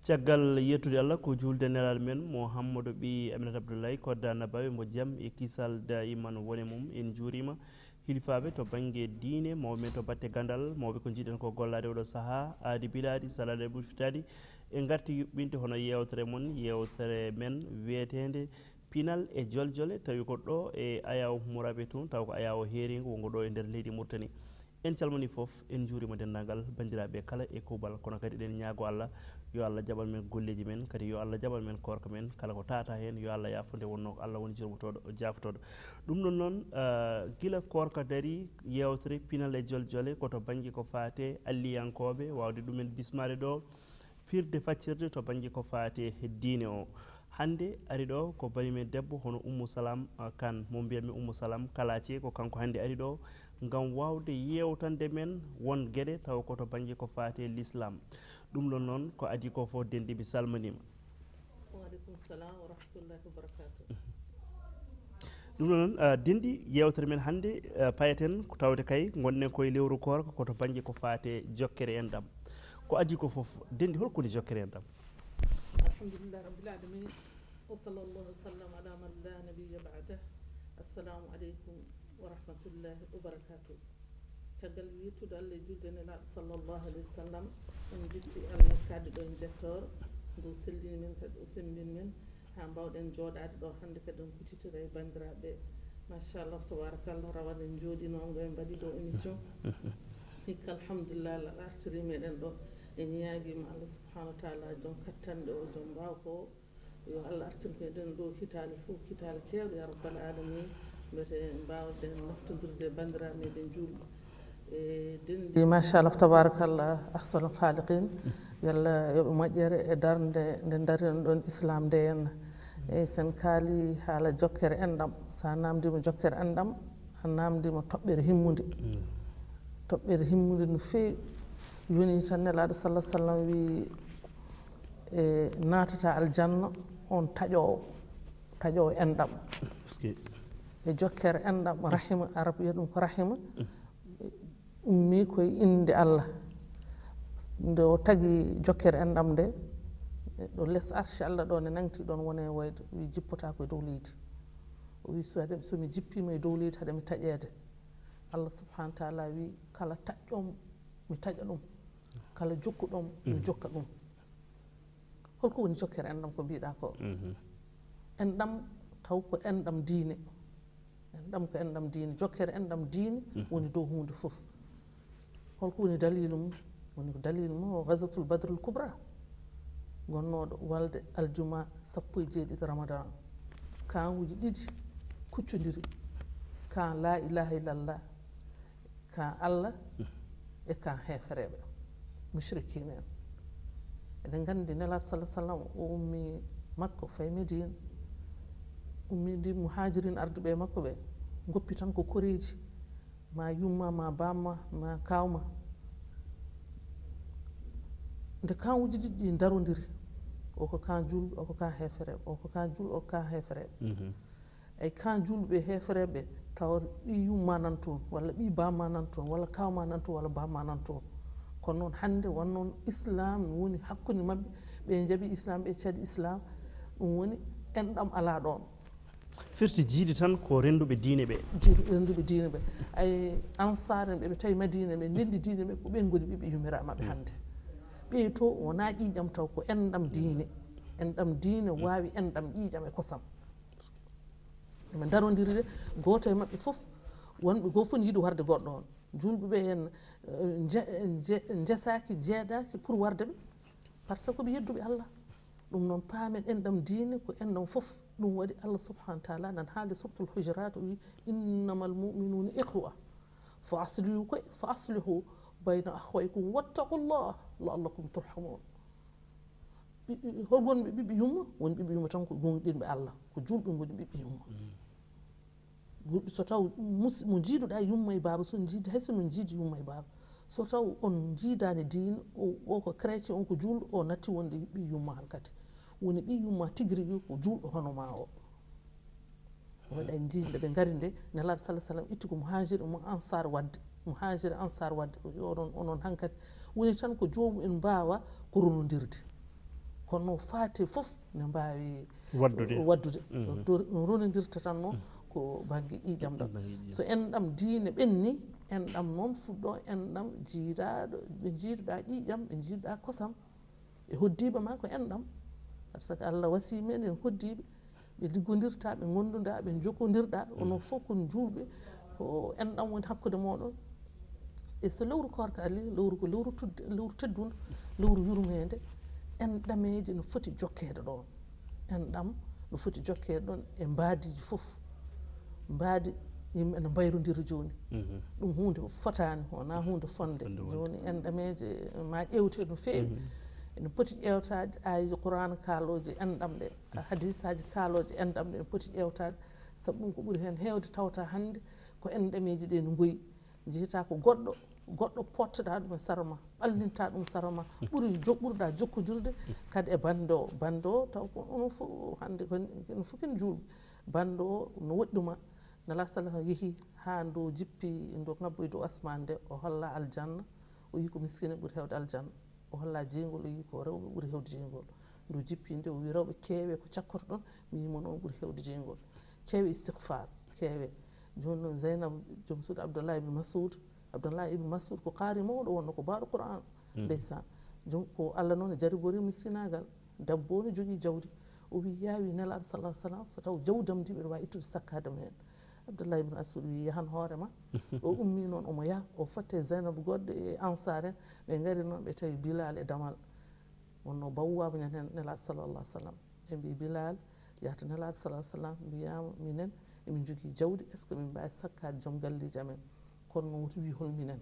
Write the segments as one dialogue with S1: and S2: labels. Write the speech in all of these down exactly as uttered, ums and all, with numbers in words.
S1: caggal yettude Allah ko julde nelal men Mouhamadou Bi Aminata Abdoulaye kodda nabawi mo jaam e kisal daiman woni mum en juurima hilifaɓe to banggue diine mawɓe men to batte gandal mawɓe ko jiiɗen ko gollade oɗo saaha aadi bilaɗi salade ɓurfitadi e garti yuɓɓinde hono yewtere mon yewtere men wiyetede pinal e joljole tawi ko ɗo e ayaw mouraɓe toon taw ko ayaw heeringo wongo ɗo e nder leydi Mauritanie en calmini foof en juurima dendagal bandiraɓe kala e kuuɓal kono kadi eɗen ñaago Allah yo Allah jaɓal men golleji men kadi yo Allah jaɓal men korka men kala ko tata hen yo Allah yafude wonno ko Allah woni jurmotoɗo jafotoɗo ɗum ɗon noon guila korka dari yewtere pinal e joljole koto banggue ko fate alliyankoɓe wawde ɗumen bismade ɗo firde faccirde to banggue ko fate diine o hande ari ɗo ko banimen debbo hono Oumou Salam Kane mo mbiyatmi Oumou Salam Kalathie ko kanko hande ari ɗo ngam wawde yewtande men won gueɗe taw koto banggue ko fate l'islam ɗum ɗon noon ko adi ko fof dendi mi salminima.
S2: Waaleykum salam wa rahmatullahi wa barakatuh.
S1: ɗum ɗon noon dendi yewtere men hande payaten ko tawde kay gonnen koye lewru korka koto banggue ko fate jokkere enɗam ko adi ko fof dendi holko woni jokkere enɗam.
S2: Alhamdulillah rabbil alamin wa sallallahu wa sallam ala man la nabiyya ba'dah. Assalamu aleykum wa rahmatullahi wa barakatuh. Caggal yettude Allah e julde nelaɗo sallallahu alayhi wa sallam en jetti Allah kadde ɗo en jettoro ndu sellini men kadi o sembini men ha mbawɗen jooɗade ɗo hande kadi on kutitira e bandiraɓe machallah tabarakallah rawane en jooɗinogo en mbaɗi ɗo émission hikka alhamdulillah Allah artiri meɗen ɗo en ñaaguima Allah subhanahu wa taala joom kattanɗe o joom mbaw ko yo Allah artin meɗen ɗo hitali fof hitali kewɗe ya rabbal alamin mbete mbawɗen naftodirde e bandiraɓe meɗen julɓe e dendi machallah tabarakallah ahsanul khaliqin yalla yoɓe moƴƴere e darde nde darino ɗon islam nde henna eyyi sen kaali haala jokkere enɗam sa namdima jokkere enɗam a namdima toɓɓere himmude toɓɓere himmude no feewi yoni tan nelaɗo sallah sallam wi e natata aljanna on taƴowo taƴowo enɗam e jokkere enɗam rahima arab wiya ɗum ko rahima ummi koye inde Allah nde o tagui jokkere enɗam nde ɗo less arche Allah ɗo ne nangti ɗon wone wayde wi jippata koye dow leydi o wi so haɗe somi jippima e dow leydi haɗemi taƴede Allah subhanahu wa taala wi kala taƴƴom mi taƴa ɗum kala jokkuɗom mi jokka ɗum holko woni jokkere enɗam ko mbiɗa ko enɗam taw ko enɗam diine enɗam ko enɗam diine jokkere enɗam diine woni dow hunde fof holko woni dalilu mum woni ko dalilu mum o gazatul badrul kubra gonnoɗo walde aljuma sappo e jeeɗiɗi ramadan kawuji ɗiɗi kuccodiri ka la ilaha illallah ka Allah e ka hefereɓe mushrikine en eɗen gandi nelaɗo sallah sallam o ummi makko fayi Medina ummi ndi muhajirin arduɓe makko ɓe goppi tan ko koreji ma yumma ma bamma ma kawma nde kawuji ɗiɗi ɗi darodiri o ko kan julɓe o ko kan hefereɓe o ko kan julɓe o ko kan hefereɓe eyi kan julɓe hefereɓe tawa ɓi yumma nan toon walla ɓi bamma nan toon walla kawma nan toon walla bamma nan toon kono noon hande wonnoon islam woni hakkude mabɓe ɓe jaaɓi islam ɓe caɗi islam ɗum woni enɗam ala ɗon
S1: firti jiidi tan ko renduɓe diine ɓe
S2: renduɓe diine ɓe ay ansar en ɓe ɓe tawi madina ɓe ndendi diine ɓe ko ɓen goni ɓiɓe yumira maɓɓe hande ɓe to wona ƴiƴam taw ko enɗam diine enɗam diine wawi enɗam ƴiƴam e kosam ɓe darodiri de goto e mabɓe foof wonɓe goo fof ne yiiɗi warde goɗɗo on julɓeɓe hen jeesaki jeeɗaki pour warde ɓe par ce que koɓe yedduɓe Allah ɗum noon paamen enɗam diine ko enɗam foof ɗum waɗi Allah subhanahu wa taala nan haalde surtul hujurat o wi innamal muminuna ihwa fa aslihu koye fa aslihu bayna ahwaykum wattaqullah laallakum turhamun hol gonɓe ɓiɓɓe yumma woni ɓiɓɓe yumma tan ko gonɗinɓe Allah ko julɓe goni ɓiɓɓe yumma so taw mo jiiduɗa yumma e baaba so jiidi hayso no jiidi yumma e baaba so taw on jiidani diine o ko chrétien on ko julɗo o natti wonde ɓi yumma hankkadi woni ɓi yumma tigui rigui ko julɗo hono ma o waɗa en jiide ɓe gari nde nelaɗo sallah sallam itti ko muhajir mo ansar wadde muhajir ansar wadde oɗon onon hankkadi woni tan ko jomum en mbawa ko rolodirde kono faate fof ne mbawi
S1: waddude
S2: waddude no ronidirta tan noon ko banggue ƴiƴam ɗam so enɗam diine ɓenni enɗam noon fuɗɗo enɗam jiiraɗo ɓe jiiruɗa ƴiƴam ɓe jiiruɗa kosam e hoddiɓe ma ko enɗam par ce que Allah wasi men en hoddiɓe ɓe liggodirta ɓe gonduda ɓe jokkodirɗa onon fof kon julɓe ko enɗam woni hakkude moɗon e so lewru korka ali lewru ko lewru tudde lewru teddudu lewru yurmede enɗameji no foti jokkede ɗon enɗam no foti jokkede ɗon e mbadiji fof mbaadi yimɓe ne mbayrodira joni ɗum hunde fotani wona hunde fonde joni enɗameje ma ƴewte no feewi ene poti ƴewtade ayiji qur'an kaaloje enɗam ɗe hadisaji kaaloje enɗam ɗe ne poti ƴewtade saabu ɗum ko ɓuuri hen hewde tawta hande ko enɗameji ɗe no goyi jeyata ko goɗɗo goɗɗo pottoɗa ɗum e sara ma ɓallinta ɗum sara ma ɓuuri ɓurɗa jokkodirde kadi e bande o bande o taw ko onon fof hande kono fof ken julɓe bande o no woɗɗuma nala sallah yeehi ha ndo jippi ndo ngabboy dow asmane nde o holla aljanna o yi ko miskine ɓuuri hewde aljanna o holla jeygol o yi ko rewɓe ɓuuri hewde jeygol ndo jippi nde o wi rewɓe keewe ko cakkoto ɗon mi yima noon ɓuuri hewde jeygol keewe istighfar keewe joni noon Zeynab joom suudu Abdoullahi ibn Mas'ud Abdoullahi ibn Mas'ud ko qaari mawɗo wonno ko baaɗo Qur'an ndeysan joni ko Allah noon e jarigori miskinagal debbo ne jogui jawdi o wi yaawi nelaɗo sallah sallam so taw jawdam ndi mbiɗa wawi ittude sakkadam hen Abdoullahi ibn Mas'ud wi yahan hoorema o ummi noon omo yaha o fotte Zeynab goɗɗo e Ansar en ɓe gaari noon ɓe tawi Bilal e Damal wonno bawwaba ñan hen nelaɗo sallallah sallam ɓe mbi Bilal yahata nelaɗo sallah sallam mbiyama minen emin jogui jawdi est ce que min mbawi sakkade joom galleji amen kono noon woto wi holminen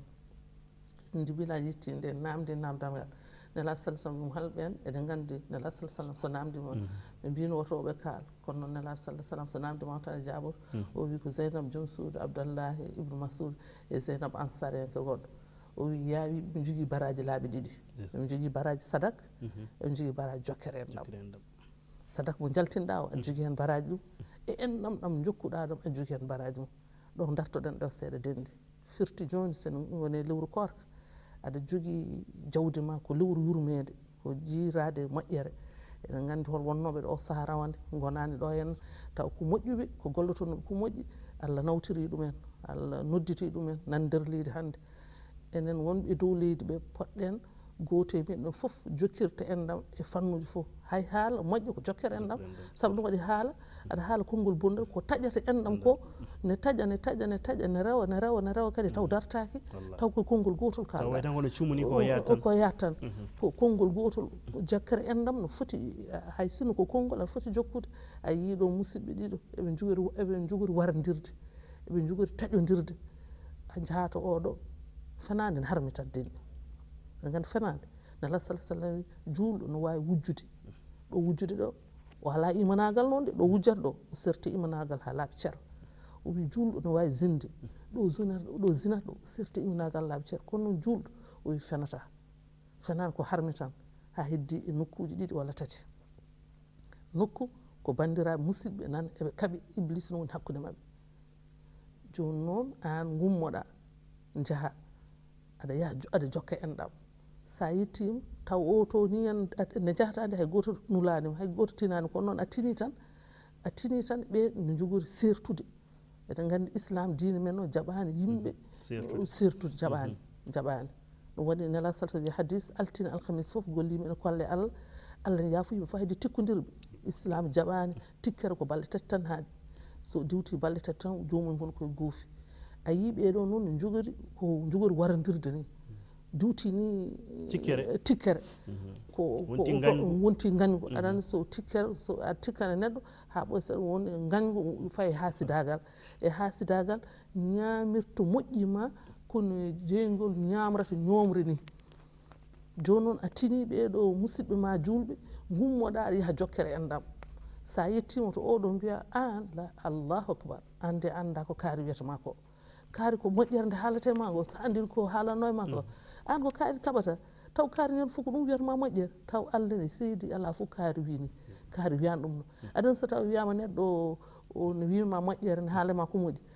S2: ndi Bilal yetti nde namdi namdal ngal nelaɗo sallah sallam ɗum halɓen eɗen gandi nelaɗo sallah sallam so namdima ɓe mbino wotoɓe kaal kono noon nelaɗo sallah sallam so namdima tan e jaɓoto o wi ko Zeynab joom suudu Abdoullahi ibnu Mas'ud e Zeynab Ansar en ke goɗɗo o wi yaawi ɓe jogui baraji laaɓi ɗiɗi ɓe jogui baraji sadak ɓe jogui baraji jokkere en ɗam sadak mo jaltinɗa o aɗa jogui hen baraji ɗum e enɗam ɗam jokkuɗa ɗam aɗa jogui hen baraji mum ɗo dartoɗen ɗo seeɗa dendi firti joni sen woni lewru korka aɗa jogui jawdi ma ko lewru yurmede ko jiirade moƴƴere eɗen gandi hol wonnoɓe ɗo saaha rawande gonani ɗo henna taw ko moƴƴuɓe ko gollotonoɓe ko moƴƴi Allah nawtiri ɗumen Allah nodditi ɗumen nan nder leydi hande enen wonɓe dow leydi ɓe poɗɗen goto e men fof jokkirta enɗam e fannuji fof hay haala moƴƴo ko jokkere enɗam saabu ɗum waɗi haala aɗa haala konngol bonɗol ko taƴata enɗam ko ne taƴa ne taƴa ne taƴa ne rewa ne rewa ne rewa kadi taw dartaki taw ko konngol gotol kalɗa ko yattan ko konngol gotol jokkere enɗam no foti hay sino ko konngol aɗa foti jokkude a yiiɗo musidɓe ɗiɗo eɓe jogori eɓe jogori warandirde eɓe jogori taƴodirde a jahata oɗo fenade ne harmitat denni ɓe gandi fenade nelaɗo sallah sallam wi juulɗo no wawi wujjude ɗo wujjude ɗo o ala imanagal noon de ɗo wujjata ɗo o serti imanagal ha laaɓi ceer o wi juulɗo no wawi zinde ɗo zinata ɗo zinata ɗo o serti imanagal laaɓi ceer kono noon juulɗo o wi fenata fenade ko harmi tan ha heddi e nokkuji ɗiɗi walla tati nokku ko bandiraɓe musidɓe nan eɓe kaaɓi Iblis no woni hakkude mabɓe joni noon an gummoɗa jaaha aɗa yaha aɗa jokka enɗam sa yettima taw o to ni en ne jahatande hay goto nulanima hay goto tinani kono noon a tini tan a tini tan ɓe ne jogori sertude eɗen gandi islam diine men o jaɓani yimɓe sertude jaɓani jaɓani ɗum waɗi nelaɗo sallah sallam hadis altine alkamis foof gollima ene kolle Allah Allah ne yaafo yimɓe fof hayde tikkodirɓe islam jaɓani tikkere ko balɗe tati tan haaɗi so diwti balɗe tati tan jomum gon koye goofi a yi ɓeɗo noon ne jogori ko jogori warandirde ni duuti ni
S1: tikkere
S2: tikkere ko wonti gañgu aɗa andi so tikkere so a tikkane neɗɗo ha ɓoya saɗa woni gañgu fayi hasidagal e hasidagal ñamirto moƴƴima kono jeygol ñamrata ñomre ni joni noon a tini ɓeɗo musidɓe ma julɓe gummoɗa aɗa yaaha jokkere enɗam sa yettima to oɗo mbiya an la allahu akbar an de anda ko kaari wiyatama ko kaari ko moƴƴere nde haalate ma ko sa andi ko haalanno e ma ko an ko kaari kaɓata taw kaari ñande fof ko ɗum wiyatama moƴƴere taw Allah ne seedi ala fof kaari wini kaari wiyani ɗum no aɗa so taw wiyama neɗɗo ne wima moƴƴere ne haalema ko moƴƴi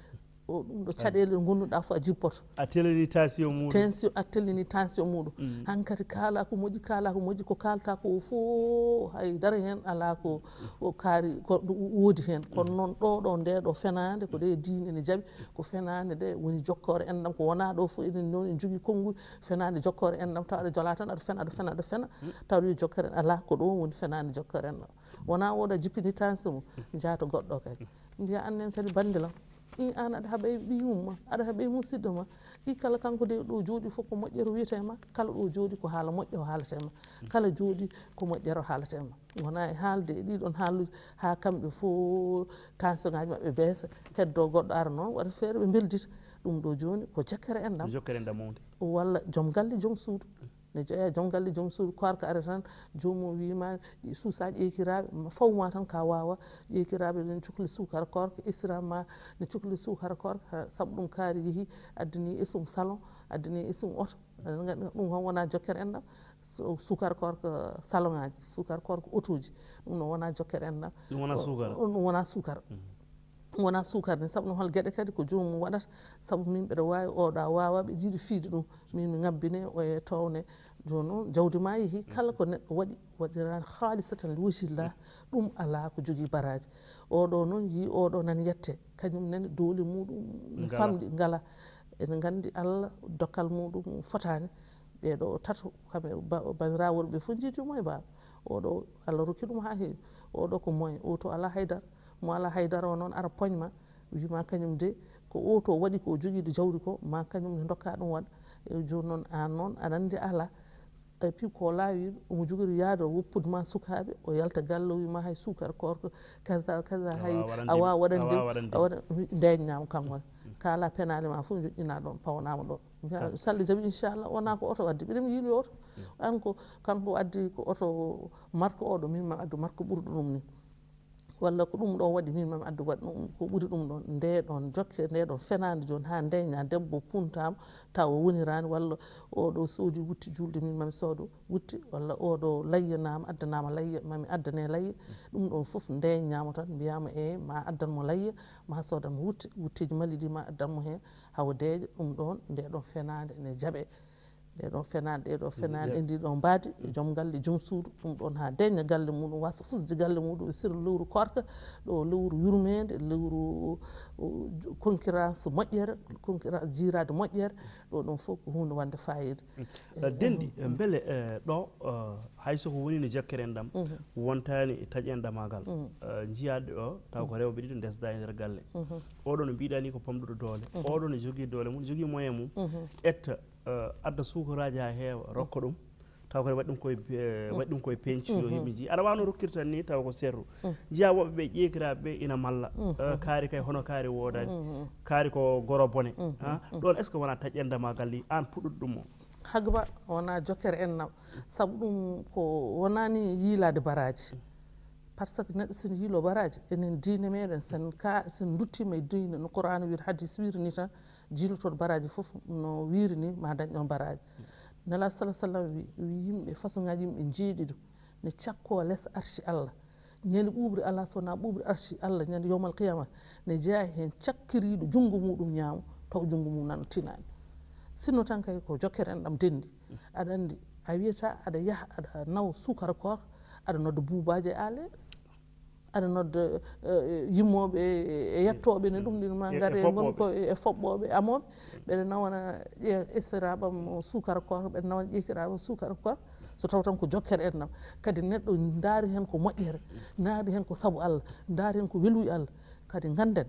S2: o ɗum ɗo caɗele gonnuɗa fof a jippoto
S1: a telini tension muɗum
S2: tension a tellini tension muɗum hankkadi kaala ko moƴƴi kaala ko moƴƴi ko kalta ko fof haydara hen ala ko kaari ko woodi hen kono noon ɗo ɗo nde ɗo fenade ko ɗe diine ne jaaɓi ko fenade nde woni jokkore enɗam ko wona ɗo fof eɗen noon en jogui konngol fenade jokkore enɗam taw aɗa jola tan aɗa fena aɗa fena aɗa fena taw wi jokkere ala ko ɗo woni fenade jokkore enɗam wona oɗo jippini tension mo jaata goɗɗo kadi mbiya annen kadi bandilam i an aɗa haɓa e ɓiyum ma aɗa haɓa e musidɗo ma i kala kanko de ɗo jooɗi fof ko moƴƴere wiyete ma kala ɗo jooɗi ko haala moƴƴo o haalate ma kala jooɗi ko moƴƴere o haalate ma wona e haalde e ɗiɗon haaluji ha kamɓe fof tension ngaji mabɓe beesa heddo goɗɗo ara noon waɗa feere ɓe beldita ɗum ɗo joni ko jokkere enɗam
S1: jokkere enɗam mawde
S2: walla joom galle joom suudu ne jeeya joom galle joom suudu korka ara tan jomum wima suusaji ƴeykiraɓe fawma tan ka wawa ƴeykiraɓe ne cuhli sukara korka ISRA ma ne cuhli sukara korka saabu ɗum kaari yeehi addani isum salon addani isum oto ɗum hon wona jokkere enɗam sukara korka salon ngaji sukara korka auto ji ɗum ɗon wona jokkere enɗam
S1: ɗum wona sukara
S2: ɗum wona sukara ɗum wona sukara ni saabu ɗum hol gueɗe kadi ko jomum waɗata saabu min mbiɗa wawi oɗo a wawa ɓe jiiɗi fiide ɗum min mi ngabbine o e towne joni noon jawdi ma yeehi kala ko neɗɗo waɗi waɗirani haalisa tan wujillah ɗum ala ko jogui baraji oɗo noon yi oɗo nani yette kañum nani doole muɗum famɗi ngala ene gandi Allah dokkal muɗum fotani ɓeɗo tato kamɓe bandiraɓe worɓe fof jiidi moye baba oɗo Allah rokki ɗum ha heewi oɗo ko moyen o to ala haydara mo ala haydara o noon ara poñma wima kañum de ko o to waɗi ko joguiɗo jawdi ko ma kañum ne dokka ɗum waɗa e joni noon an noon aɗa andi ala et puis ko laawi omo jogori yaade o woppude ma sukaɓe o yalta galle o wima hay sukara korko kaza kaza hay a wawa waɗande a waɗa ndeññama kankone kala penale ma fof joƴƴina ɗon pawnama ɗon so Allah jaaɓi inchallah wona ko oto wadde mbiɗa yiiloyo oto an ko kanko addi ko oto marque oɗo min ma addu marque ɓurɗo ɗum ni walla ko ɗum ɗo waɗi min mami addu waɗi ɗum ko ɓuuri ɗum ɗon ndeɗon jokke ndeɗon fenade joni ha ndeña debbo puntama taw o wonirani walla oɗo soodi wutti julde min mami soodo wutti walla oɗo layyanama addanama layya mami addane layya ɗum ɗon foof ndeññama tan mbiyama e ma addanmo layya ma soodanmo wutti wuttiji maliɗi ma addanmo hen hawo deeƴa ɗum ɗon ndeɗon fenade ne jaaɓe ɗeɗon fenade ɗeɗo fenade e ndiɗon mbaadi joom galle joom suudu ɗum ɗon ha deña galle muɗum wasa fusde galle muɗum e sira lewru korka ɗo lewru yurmede lewru concurrence moƴƴere concurrence jirade moƴƴere ɗo ɗon fof ko hunde wande fayida
S1: dendi beele ɗo haysoko woni no jokkere enɗam wontani taƴenɗamagal jiyaɗe o taw ko rewɓe ɗiɗo ndesda e nder galle oɗo no mbiɗani ko pamɗuɗo doole oɗo ne jogui doole mum jogui moyen mum etta adda sukaraji ha heewa rokka ɗum taw kadi waɗi ɗum koye waɗi ɗum koye penci yo yimɓe jii aɗa wawno rokkir tan ni taw ko serru jiya woɓɓe ɓe ƴeekiraɓe ina malla kaari kay hono kaari wodani kaari ko goro bone ɗon est ce que wona taƴƴendamagal li an puɗɗuɗo ɗum o
S2: hagba wona jokkere ennam saabu ɗum ko wonani yiilade baraji par ce que neɗɗo sene yiilo baraji enen diine meɗen sen ka sen duttima e diine no Qur'an wiiri hadis wiiri ni tan jiilotoɗo baraji foof no wiiri ni ma dañ ɗon baraji nela salah sallam wi wi yimɓe façon ngaji yimɓe jeeɗiɗo ne cakko less arshi Allah ñande ɓuɓri ala sowona ɓuɓri arshi Allah ñande yowmal qiyamata ne jeeya hen cakkiriɗo junggo muɗum ñaamo taw junggo mum nano tinani sinno tan kay ko jokkere enɗam dendi aɗa andi a wiyata aɗa yaaha aɗa nawa sukara koor aɗa nodda buubaji e aleɓe aɗa nodda yimmoɓe e yettoɓe ne ɗum ɗin ma gaare gon ko e foɓɓoɓe amoɓe ɓeɗa nawana ISRA ɓam sukara koor ɓeɗa nawana ƴeykiraɓe sukara koor so taw tan ko jokkere enɗam kadi neɗɗo daari hen ko moƴƴere daari hen ko saabu Allah daari hen ko weluyi Allah kadi ganden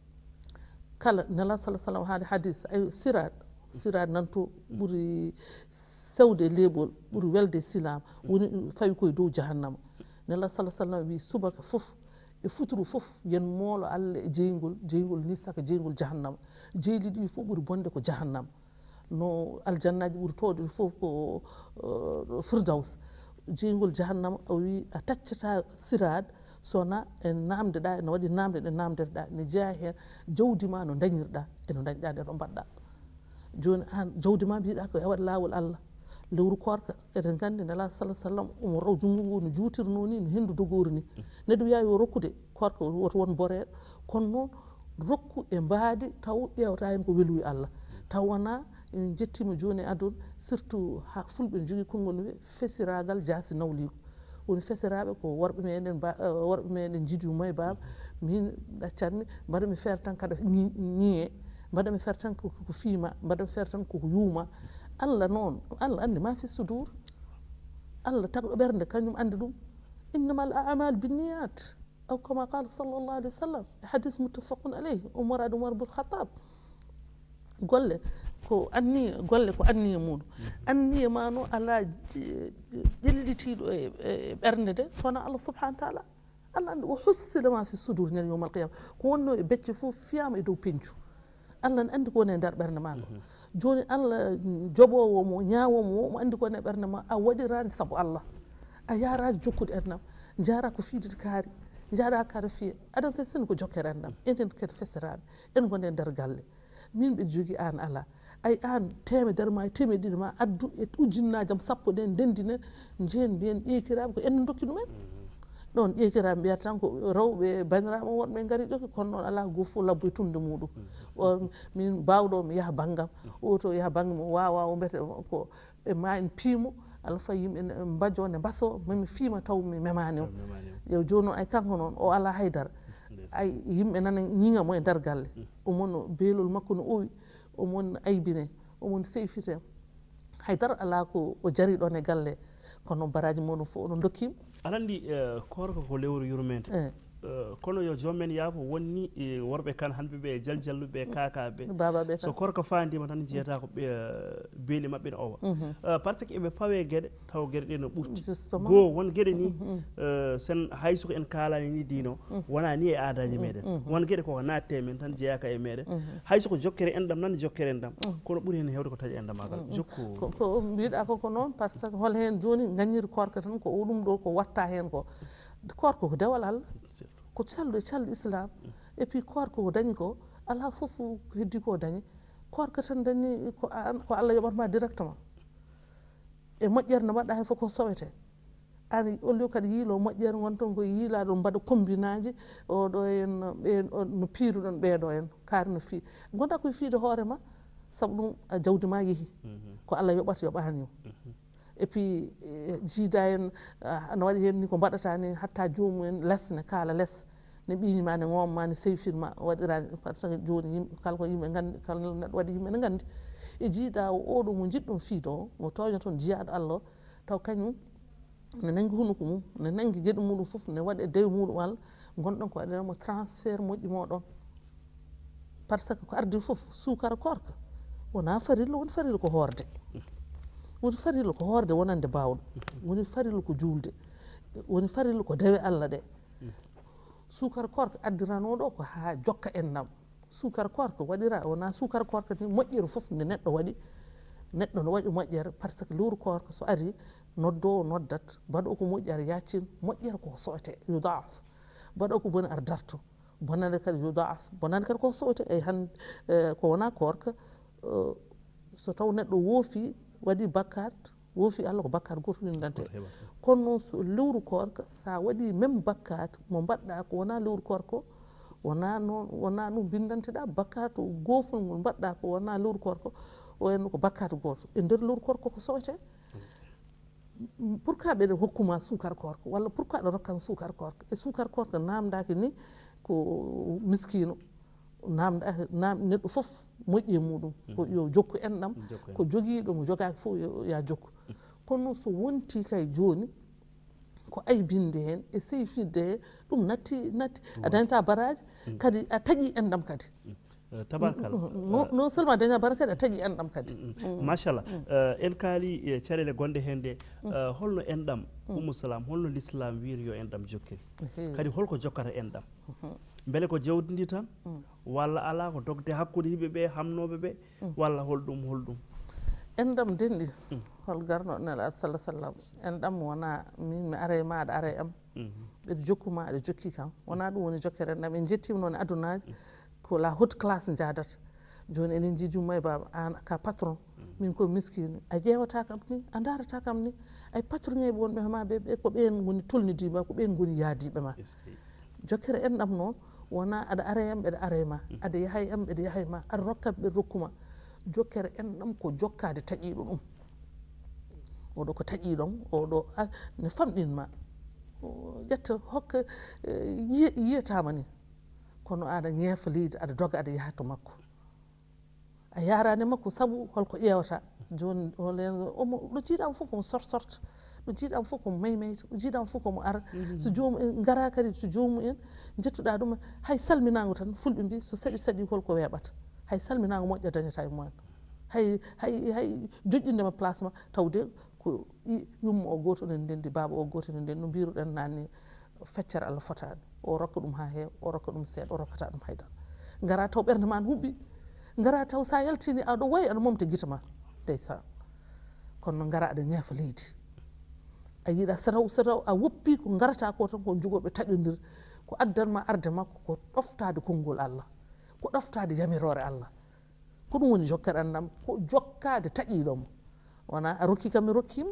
S2: kala nela salah sallam haade hadis ay sirat sirat nanto ɓuuri sewde leeɓol ɓuuri welde silama woni fawi koye dow jahannama nela salah sallam wi subaka foof e futuru foof yen moolo Allah e jeygol jeygol ni saka jeygol jahannama jeyli ɗi fof ɓuuri bonde ko jahannama no aljannaji ɓuuri towde fof ko firdaws jeygol jahannama o wi a taccata sirade sowona e namdeɗa ene waɗi namde ɗe namdeteɗa ne jeeya hen jawdi ma no dañirɗa eno dañɗa nde ɗo mbaɗɗa joni an jawdi ma mbiɗa ko waɗi lawol Allah lewru korka eɗen gandi nela salah sallam omo raw junggo ngo no juutirno ni no hendu dogori ni neɗɗo wiya yo rokkude korka woto won boreɗo kono noon rokku e mbaadi taw ƴewta hen ko weluyi Allah taw wona en jettima joni e aduna surtout ha fulɓe jogui konngol no wiye fesiragal jaasi nawligo woni fesiraɓe ko worɓe meɗen worɓe meɗen jiidu May Baba min ɗaccanmi mbaɗami feere tan kada ñiye mbaɗami feere tan koko fiima mbaɗami feere tan koko yuuma Allah noon Allah andi ma fi sudur Allah tagɗo ɓernde kañum andi ɗum innamal a'mal binniyat aw kama qala sallllahu alayhi wa sallam hadis muttafaqun alayhi Umar ade Umar bul Khattab golle ko anniya golle ko anniya muɗum anniya ma no ala ƴellitiɗo e ɓernde nde sowona Allah subhanahu wa taala Allah andi o hussila ma fi sudur ñande yawmal qiyama ko wonno e becce fof fiyama e dow pencu Allah ne andi ko woni e nder ɓernde ma ko joni Allah joɓowomo ñawomo omo andi ko woni e ɓernde ma a waɗirani saabu Allah a yarani jokkude ennam jara ko fiide kaari jaaɗa kara fiya aɗan kadi sene ko jokkere enɗam enen kadi fesiraɓe en gonde nder galle min ɓe jogui an ala ay an temedere ma e temedde ɗiɗi ma addu e ujunnajam sappo ɗen ndendinen jeen mbiyen ƴeykiraɓe ko enen dokki ɗumen ɗon ƴeykiraɓe mbiyata tan ko rewɓe bandiraɓe wonɓe gaari ƴoki kono noon ala goto fof labbo e tumde muɗum o min bawɗo mi yaaha banggam o to yaaha banggam o wawa o mbiyata ko ɓe ma en piimo Allah fayi yimɓe mbajo nde mbaso mami fiima taw mi memani o yo joni noon ay kanko noon o ala haydara ay yimɓe nana ñiŋamo e nder galle omon beelol makko no owi omon aybine omon seyfite haydara ala ko o jari ɗon e galle kono baraji muɗum fof ono dokkima
S1: aɗa andi korko ko lewru yurmede kono yo jomumen yaafo wonni worɓe kan hanɓe ɓe jaljalluɓe kakaɓe
S2: babaɓe
S1: so korko fandima tan jeyata ko beeli mabɓe ne owa par ce que eɓe pawe gueɗe taw gueɗe ɗe no ɓurti goho won gueɗe ni sen haysoko en kalani ni dino wona ni e aadaji meɗen won gueɗe koko natte men tan jeeyaka e meɗen haysoko jokkere enɗam nan jokkere enɗam kono ɓuuri hen hewde ko taƴi enɗamagal jokku
S2: ko mbiɗa koko noon par ce que hol hen joni gañiri korka tan ko ɗum ɗo ko watta hen ko korko ko dewal Allah ko callu e callu islam et puis korko ko dañi ko ala fof ko heddi ko dañi korko tan dañi ko ko Allah yoɓatma directement e moƴƴere nde mbaɗɗa hen fof ko sowete an olio kadi yiilo moƴƴere gonton ko yiilaɗo mbaɗa combinaji oɗo en ɓen no piiruɗon ɓeeɗo en kaari no fi gonɗa koye fiide hoorema saabu ɗum jawdi ma yeehi ko Allah yoɓata yoɓanimo et puis jiida en no waɗi hen ni ko mbaɗata ni hatta jomum less ne kaala less ne ɓiñima ne gomma ne seyfirma waɗirani par ce que joni yimɓe kala ko yimɓe gandi kala neɗɗo waɗi yimɓe ne gandi e jiiɗa oɗo mo jiɗɗon fiide o mo tawña toon jiyaɗo Allah o taw kañum ne nanggui hunuko mum ne nanggui gueɗe muɗum foof ne waɗe dewe muɗum Allah gonɗon ko waɗanamo transfert moƴƴi moɗon par ce que ko ardi foof sukara korka wona farilla woni farilla ko hoorde woni farilla ko hoorde wonande bawɗo woni farilla ko julde woni farilla ko dewe Allah ɗe sukara korka addiranoɗo ko ha jokka enɗam sukara korka waɗira wona sukara korka ni moƴƴere foof nde neɗɗo waɗi neɗɗo no waɗi moƴƴere par ce que lewru korka so ari noddowo noddat mbaɗo ko moƴƴere yaccin moƴƴere koko sowete yudaaf mbaɗo ko boni ar darto bonande kadi yudaaf bonande kadi koko sowete eyi han ko wona korka so taw neɗɗo woofi waɗi bakkat woofi Allah ko bakkat goto windante kono noon so lewru korka sa waɗi même bakkat mo mbaɗɗa ko wona lewru korka wona noon wona ɗum bindanteɗa bakkat gofol ngol mbaɗɗa ko wona lewru korka o henno ko bakkat goto e nder lewru korka ko sowete pourquoi ɓeɗe hokkuma sukar korka walla pourquoi ɗe rokkan sukar korka e sukar korka namdaki ni ko miskino namda nam neɗɗo foof moƴƴi e muɗum ko yo jokku enɗam ko joguiɗo mo jogaki fof ya jokku kono so wonti kay joni ko aybinde hen e seyfidde hen ɗum natti natti a dañata baraji kadi a taƴi enɗam kadi
S1: tabarkalla
S2: non seulement daña bara kadi a taƴi enɗam kadi
S1: machallah en kaali e caɗele gonɗe hen nde holno enɗam Oumou Salam holno l'islam wiri yo enɗam jokkiri kadi holko jokkata enɗam beele ko jawdi ndi tan walla ala ko dogde hakkude yimɓe ɓe hamnoɓe ɓe walla holɗum holɗum
S2: enɗam denɗi hol garno nelaɗo sallah sallam enɗam wona min mi ara ma aɗa ara e am ɓeɗe jokkuma aɗa jokki kam wona ɗum woni jokkere enɗam en jettima noon e adunaji ko la haute classe jadata joni enen jiidu May Baba an ka patron min ko miskino a ƴewata kam ni a darata kam ni ay patron eɓe wonɓe ma ɓe ko ɓen goni tolnidiɓe ko ɓen goni yaadiɓe ma jokkere enɗam noon wona aɗa ara yam ɓeɗa ara ma aɗa yaha yam ɓeɗa yaha ma aɗa rokka ɓe rokkuma jokkere enɗam ko jokkade taƴiɗo ɗum oɗo ko taƴiɗon oɗo ne famɗinma ƴetta hokka yiyatama ni kono aɗa ñeefa leydi aɗa doga aɗa yaha to makko a yarani makko saabu holko ƴewata joni omo ɗo jiiɗama fof komo sort sorte ɗo jiiɗama fof komo maymayta ɗo jiiɗama fof komo ara so jomum en gara kadi to jomum en jettuɗa ɗum hay salminago tan fulɓe mbi so saɗi saɗi holko weeɓata hay salminago moƴƴo dañata e mumen hay hay hay joƴƴindema place ma tawde ko yumma o goto oɗen ndendi baba o goto eɗen ndendi no mbiruɗen nanni feccere Allah fotani o rokka ɗum ha heewa o rokka ɗum seeɗa o rokkata ɗum haydara gara taw ɓerde ma ne huɓɓi gara taw sa yaltini aɗa woyi aɗa momta guite ma ndeysan kono gara aɗa ñeefa leydi a yiiɗa so taw so taw a woppi ko garata ko tan ko jugoɓe taƴodir ko addanma arde makko ko ɗoftade konngol Allah ko ɗoftade yamirore Allah ko ɗum woni jokkere enɗam ko jokkade taƴiɗomo wona a rokki kam mi rokkima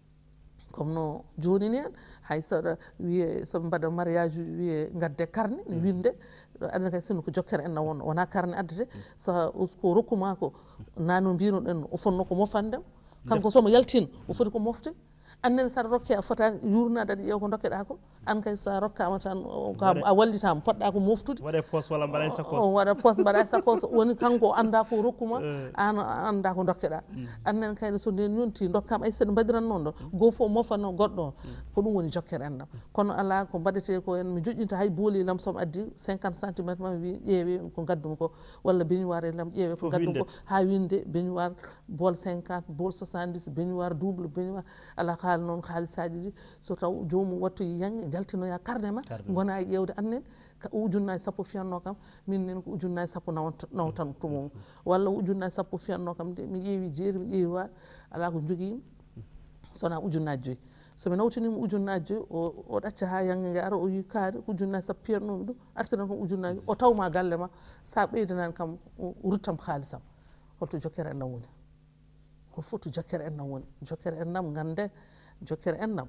S2: comme no joni ni en hay saɗa wiye soɓe mbaɗa mariage wiye gadde carnet ne winde adana kay sinno ko jokkere enɗam wonno wona carnet addete so ko rokkuma ko nano mbinoɗen o fonno ko mofandem kanko somo yaltina o foti ko mofte annene saɗa rokke a fotani yurnade aɗa ƴeewa ko dokkeɗa ko an kay sa rokkama tan a wallitama poɗɗa ko moftude
S1: waɗe poste walla mbaɗa e sakos
S2: waɗa poste mbaɗa e sakos woni kanko o anda ko rokkuma an anda ko dokkeɗa annene kayne so nden yonti dokkama ay saɗa mbadiran noon ɗo goho fof mofanno goɗɗo o ko ɗum woni jokkere enɗam kono ala ko mbaɗete ko en mi joƴƴinta hay boolilam somi addi cinquante centimétre ma mi wi ƴeewe ko gaddumi ko walla baignoire e lam ƴeewe ko gaddumi ko ha winde baignoire bool cinquante bool soixante dix baignoire double baignoire ala haali noon haalisaji ɗi so taw jomum wattu yange jaltinoya carnet ma gona e ƴewde annen ujunnaji sappo fiyanno kam min nen ko ujunnaji sappo nawtan tumum walla ujunnaji sappo fiyanno kam de mi ƴeewi jeeri mi ƴeewi waɗ ala ko joguimi sona ujunnaji joyyi somi nawtinima ujunnaji joyyi o ɗacca ha yangue ngue ara o wi kaari ko ujunnaji sappo piyannomi ɗum artiran kam ujunnaji o tawma galle ma sa ɓeydanani kam ruttam haalisam holto jokkere enɗam woni hol fof to jokkere enɗam woni jokkere enɗam gande jokkere enɗam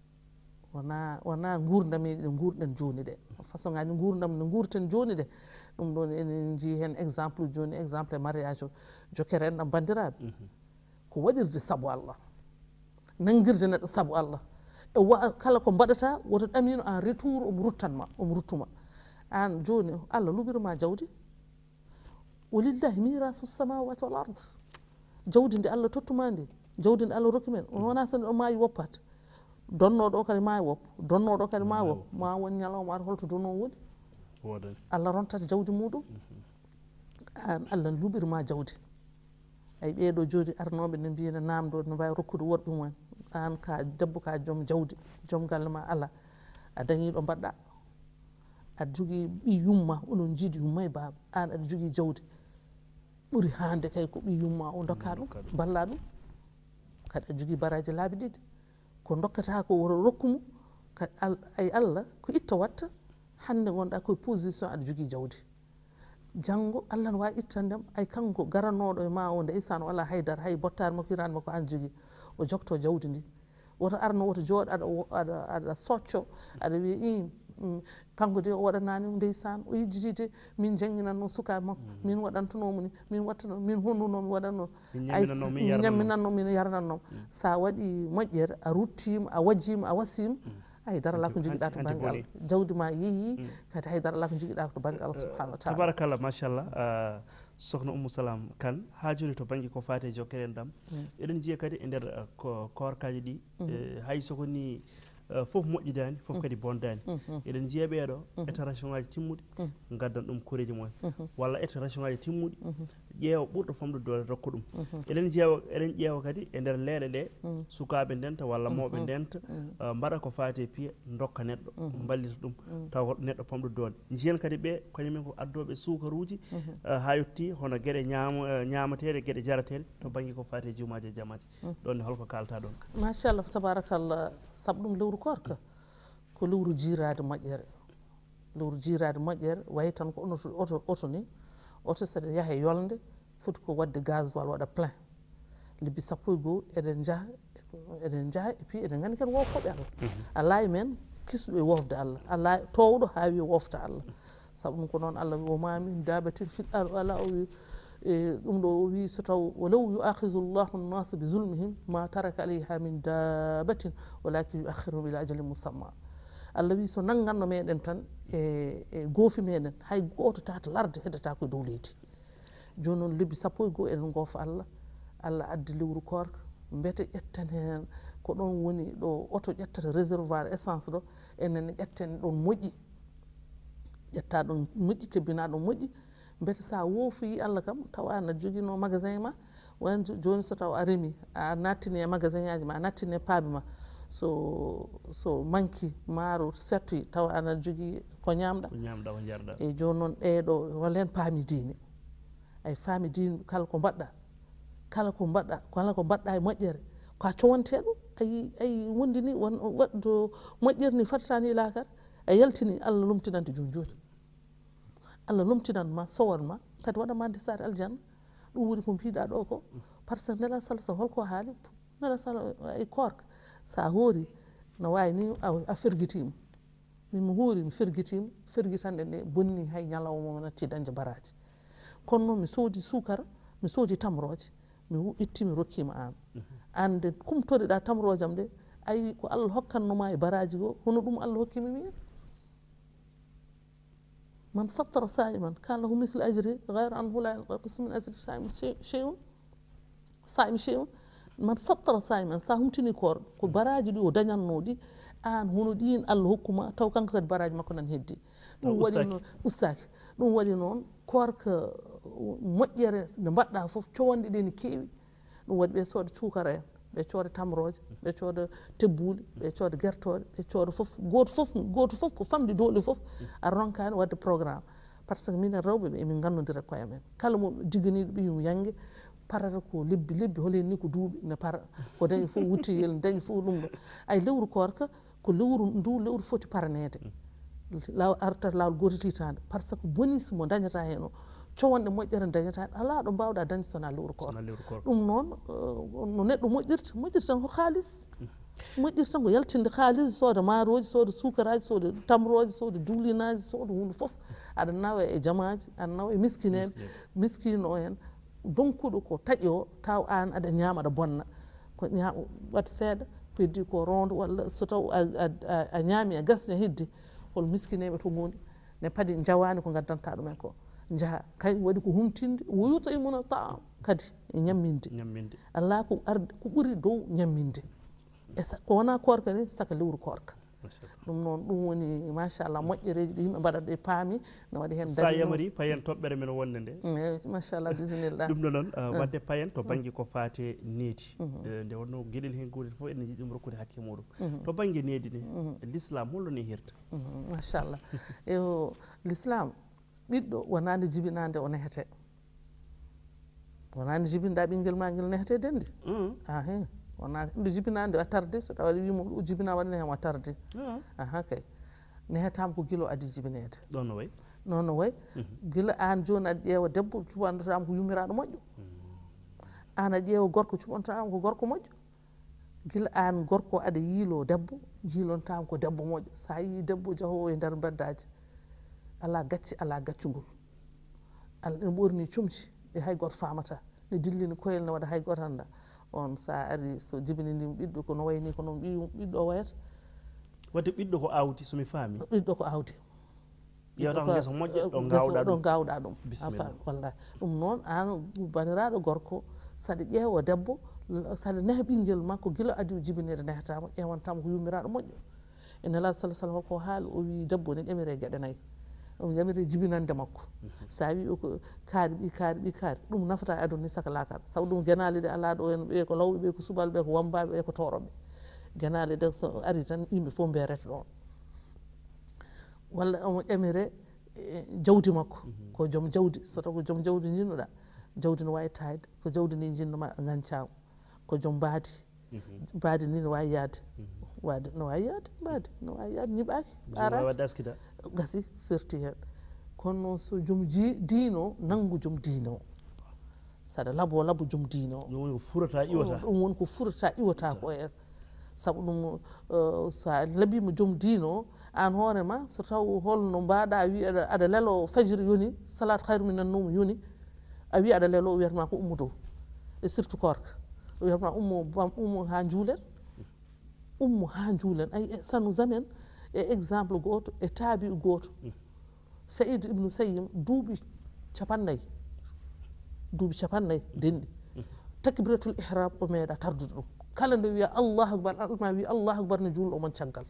S2: wona wona gurdami ɗe gurɗen joni ɗe façon ngaji gurdam nde gurten joni ɗe ɗum ɗon enen jii hen exemple joni exemple e mariage o jokkere enɗam bandiraɓe ko waɗirde saabu Allah nanguirde neɗɗo saabu Allah e wa kala ko mbaɗata woto ɗamino en retour omo ruttanma omo ruttuma an joni Allah luɓirima jawdi walillahi mirasu samawati wal ard jawdi ndi Allah tottuma ndi jawdi ndi Allah rokki men wona so neɗɗo maayi woppata donnoɗo kadi maayi woppa donnoɗo kadi maayi woppa ma won ñalawma ara holto donnowo woni Allah rontata jawdi muɗum an Allah ne luɓirima jawdi ay ɓeeɗo joni arnoɓe ne mbiyene namdo ne mbawi rokkude worɓe mumen an ka debbo ka joom jawdi joom galle ma ala a dañiɗo mbaɗɗa aɗa jogui ɓi yumma onon jiiɗi yumma e baaba an aɗa jogui jawdi ɓuuri hande kay ko ɓi yumma o dokka ɗum balla ɗum kadi aɗa jogui baraji laabi ɗiɗi ko dokkata ko woto rokkumo ay Allah ko itta watta hande gonɗa koye position aɗa jogui jawdi janggo Allah ne wawi ittandema ay kanko garannoɗo e ma o ndeysan o ala haydara hay bottare makko hirani makko an jogui o jokto jawdi ndi woto arno woto jooɗo aɗa aɗa socco aɗa wiya i kanko de o waɗanani ndeysan o yejjitide min jangguinanno sukaɓe makko min waɗantunomo ni min wattano min honnunomi waɗanno ay ñamminanno min yarnannomo sa waɗi moƴƴere a ruttima a wajjima a wasima haydara ala ko joguiɗa to banggue Allah jawdi ma yeehi kadi haydara ala ko joguiɗa to banggue Allah subhanahu wa taala
S1: tabarakallah machallah sokhna Oumou Salam Kane ha joni to banggue ko fate jokkere enɗam eɗen jiiya kadi e nder korkaji ɗi hay sokoni fof moƴƴidani fof kadi bondani eɗen jiiya ɓeeɗo étaration ngaji timmuɗi gaddan ɗum koreji mumen walla étaration ngaji timmuɗi ƴeewa ɓurɗo famɗude dole rokka ɗum eɗen ƴeewa eɗen ƴeewa kadi e nder leeɗe ɗe sukaɓe ndenta walla mawɓe ndenta mbaɗa ko fate piiya dokka neɗɗo ballita ɗum taw neɗɗo famɗude dole jiiyen kadi ɓe kañumen ko addoɓe sukaruji ha yetti hono gueɗe ñaam ñamateɗe gueɗe jarateɗe to banggue ko fate juumaji e jamaji ɗon ne holko kalta ɗon
S2: machallah tabarakallah saabu ɗum lewru korka ko lewru jirade moƴƴere lewru jirade moƴƴere wayi tan ko ono oto oto ni oto saɗa yaaha e yolde foti ko wadde gasoil waɗa plein lebbi sappo e goho eɗen jaaha eɗen jaaha et puis eɗen gandi kadi wofoɓe Allah ala e men kisɗuɓe wofde Allah ala towɗo ha wi wofta Allah sabu ɗum ko noon Allah wi o ma min dabatin fil ar ala o wi e ɗum ɗo o wi so taw walaw yuakhizu llahu nnasa bi zulmihim ma taraka alayha min dabatin walakin yuakhiruhum ila ajalin musamma. Allah wi so nangganno meɗen tan e e goofi meɗen hay goto tata larde heddata koye dow leydi. Joni noon lebbi sappo e goho eɗen goofa Allah Allah addi lewru korka mbete ƴetten hen ko ɗon woni ɗo auto ƴettata réservoir essence ɗo enen ƴetten ɗon moƴƴi ƴetta ɗon moƴƴi kebbina ɗon moƴƴi mbete sa woofoyi Allah kam taw an aɗa joguino magasin ma won joni so taw a reemi a nattini e magasin aji ma a nattini e paabe ma so so manki maaro settoyi taw an aɗa jogui ko ñamɗa
S1: ko ñamɗa ko jarɗa
S2: e joni noon ɗeɗo walla hen paami diine ay faami diine kala ko mbaɗɗa kala ko mbaɗɗa kala ko mbaɗɗa e moƴƴere ko a cowanteɗo ayi ayi wondini won waɗdo moƴƴere ni fattatani ilakar a yaltini Allah lumtinante joni joni Allah lumtinanma sowanma kadi waɗanma ndesade aljanna ɗum woni ko mbiɗa ɗo ko par ce que nela sala sa holko haali nela sala e korka sa hoori no wawi ni a ferguitima min mi hoori mi ferguitima ferguitande nde bonni hay ñalawma natti dañde baraji kono noon mi soodi sukara mi soodi tamroje mi itti mi rokkima an ande kumtoɗeɗa tamroje am ɗe ayi ko Allah hokkannoma e baraji go hono ɗum Allah hokkimi min man fattara sa'iman kana lahu mislu ajri ghayra anhu la yanqasu min ajri sa'im shay'un sa'im shay'un man fattara sa'iman sa humtini koor ko baraji ɗi o dañanno ɗi an hono ɗin Allah hokkuma taw kanko kadi baraji makko nan heddi ɗum waɗi noon ustaki ɗum waɗi noon korka moƴƴere nde mbaɗɗa foof cowanɗe ɗe ne keewi ɗum waɗi ɓe sooda cukara en ɓe cooda tamroje ɓe cooda tebbuuli ɓe cooda guertoɗe ɓe cooda foof goto foof goto foof ko famde doole foof aɗa ronkani wadde programme par ce que minen rewɓe ɓe emin gandodira koye men kala mo diganiɗo ɓiyum yangue parata ko lebbi lebbi holen ni ko duuɓi ne para ko dañi fof wuttiyel dañi fof ɗum ɗo ay lewru korka ko lewru ndu lewru foti paranede law artata lawol goto titande par ce que bonus mo dañata hen o cowanɗe moƴƴere dañata hen ala ɗo mbawɗa dañde sona lewru korka ɗum noon no neɗɗo moƴƴirta moƴƴirta tan ko haalis moƴƴirta tan ko yaltinde haalis sooda maaroji sooda sukaraji sooda tamroje sooda duulinaji sooda hunde foof aɗa nawa e jamaji aɗa nawa e miskineɓe miskine o hen donkuɗo ko taaƴi o taw an aɗa ñaama aɗa bonna ko ña wat seeɗa ko heddi ko rondo walla so taw a ñaami a gasni a heddi hol miskineɓe to goni ne paadi jawani ko gaddanta ɗumen ko jaaha kañ waɗi ko humtinde woyuta e muna taam kadi e ñamminde ala ko arde ko ɓuuri dow ñamminde e ko wona korka ni saka lewru korka ɗum noon ɗum woni machallah moƴƴereji ɗi yimɓe mbaɗat ɗe paami ne waɗi hen
S1: sa yamari payen toɓɓere men wonde nde
S2: machallah bisimillah
S1: ɗum ɗo noon wadde payen to banggue ko faate needi nde wonno gueɗel hen guuɗel fof ene jiiɗi ɗum rokkude hakke muɗum to banggue needi ni l'islam holno ni hirta
S2: machallah e l'islam ɓiɗɗo wonande jibinande o nehete wonande jibinɗa ɓinguel ma guel nehete dendi ahe wona ɗo jibinande a tarde so taw aɗa wimo ɗo jibina waɗane hen a tarde aha kay nehetama ko guila o adi jibinede
S1: ɗon no way
S2: noon no way guila an joni aɗa ƴeewa debbo cuɓanotama ko yummiraɗo moƴƴo an aɗa ƴeewa gorko cuɓanotama ko gorko moƴƴo guila an gorko aɗa yiilo debbo jiilontama ko debbo moƴƴo sa yi debbo jahowo e nder beddaji ala gacci ala gaccugol ala ne ɓorni comci ɗe hay goto famata ne dillini koyel ne waɗa hay goto anda on sa ari so jibinindima ɓiɗɗo ko no wayni ko noon ɓiɗɗo o wayata
S1: wadde ɓiɗɗo ko awdi somi faami
S2: ɓiɗɗo ko awdi
S1: ƴewta ko guesa moƴƴa ɗo gawɗa
S2: ɗo gawɗa ɗum a faami wallahi ɗum noon an baniraɗo gorko saɗa ƴeewa debbo saɗa neha ɓinguel makko guila adi o jibinede nehetama ƴewantama ko yummiraɗo moƴƴo e nelaɗo salah sallam ko haali o wi debbo ne ƴamire gueɗe nayyi omo ƴamire jibinande makko sa wi o ko kaari ɓi kaari ɓi kaari ɗum nafata e aduna ni saka lakara saabu ɗum guenali ɗe ala ɗo en ɓe ko lawɓe ɓe ko subalɓe ɓe ko wambaɓe ɓe ko toroɓe guenali ɗe so ari tan yimɓe fof berete ɗon walla omo ƴamire jawdi makko ko joom jawdi so taw ko joom jawdi jinnoɗa jawdi no wawi tayde ko jawdi ndi jinnoma gancama ko joom baadi baadi ni no wawi yaade wade no wawi yaade baadi no wawi yaade ñiɓaki ɓaraki gasi serti hen kono noon so joom diino nanggu joom diino saɗa laabo laabo joom diino
S1: ɗum woni ko furata iwata
S2: ɗum woni ko furata iwata ko en saabu ɗum sa laabima joom diino an hoorema so taw holno mbaɗa wi aɗa lelo fajiri yoni salat khairu minan nawm yoni a wi aɗa lelo o wiyatma ko ummu dow e surtout korka o wiyatma ummu bam ummu ha juulen ummu ha juulen ay sanu zaman e exemple goto e taabi goto Saïd ibnu Sayyim duuɓi capannayyi duuɓi capannayyi denɗi takbiratul ihram o meeɗa tardude ɗum kala nde wiya allahu akbar alma wi allahu akbar ne julɗo omon caggal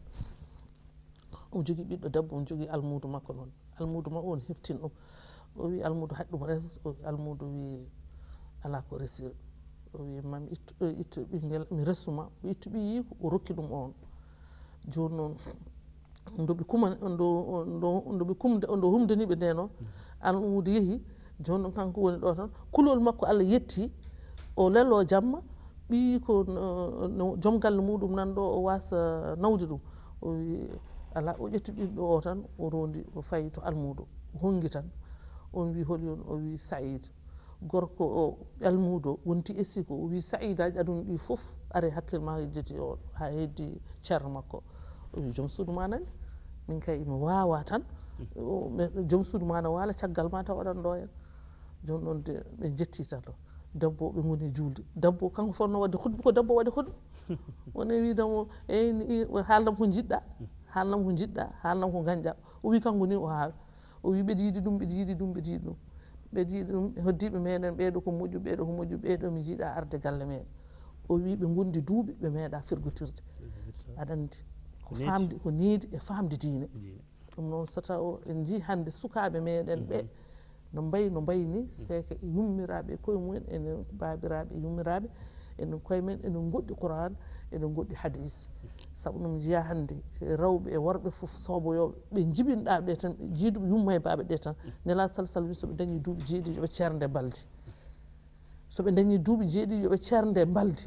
S2: omo jogui ɓiɗɗo debbo omo jogui almudo makko noon almudo makko on heftin ɗum o wi almudo haɗi ɗum res o almudo wi ala ko resir o wi mami ittu ittu ɓinguel mi resuma o ittu ɓiyiko o rokki ɗum on joni noon ndoɓe kuma ndo ndo ndoɓe kumde ndo humdaniɓe nde noon almudo yeehi joni noon kanko woni ɗo tan kulol makko Allah yetti o lelo jamma ɓi ko joom galle muɗum nanɗo o wasa nawde ɗum o wi ala o ƴetti ɓiɗɗo o tan o rondi o fayi to almudo o hongi tan on wi holi on o wi Saïd gorko o almudo wonti essi ko o wi Saïd aji aduna ɗi foof are hakkille ma yejjiti o ha heddi ceerno makko o wi joom suudu ma nani min kay mi wawa tan joom suudu ma ne waala caggal ma taw waɗan ɗo hen joni noon de ɓe jetti tan ɗo debbo ɓe goni julde debbo kanko fonno wadde hutba ko debbo waɗi hutba woni widamo eyyi haalnam ko jiɗɗa haalnam ko jiɗɗa haalnam ko gañƴa o wi kanko ni o haawi o wi ɓeɗe yiiɗi ɗum ɓeɗe yiiɗi ɗum ɓeɗe yiiɗi ɗum ɓeɗe yiiɗi ɗum hoddiɓe meɗen ɓeɗo ko moƴƴu ɓeɗo ko moƴƴu ɓeɗo mi jiiɗa arde galle meɗen o wi ɓe gondi duuɓi ɓe meeɗa firgotirde aɗa andi ko famde ko needi e famde diine ɗum noon so taw en jii hande sukaɓe meɗen ɓe no mbayi no mbayi ni seke yummiraɓe koye mumen enen babiraɓe yummiraɓe enen koye men enen goɗɗi Qur'an enen goɗɗi hadis saabu ɗum jiiya hande rewɓe e worɓe foof soboyoɓe ɓe jibinɗa ɓe tan jiiduɓe yumma e baɓe ɗe tan nela sall sall wi soɓe dañi duuɓi jeeɗiɗi yoɓe ceernde baldi soɓe dañi duuɓi jeeɗiɗi yoɓe ceernde baldi